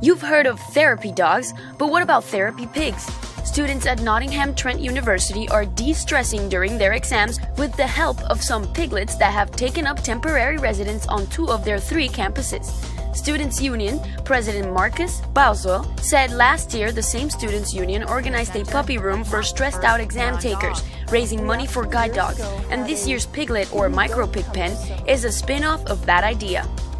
You've heard of therapy dogs, but what about therapy pigs? Students at Nottingham Trent University are de-stressing during their exams with the help of some piglets that have taken up temporary residence on 2 of their 3 campuses. Students' Union President Marcus Balzo said last year the same Students' Union organized a puppy room for stressed-out exam takers, raising money for guide dogs, and this year's Piglet or micro pig pen is a spin-off of that idea.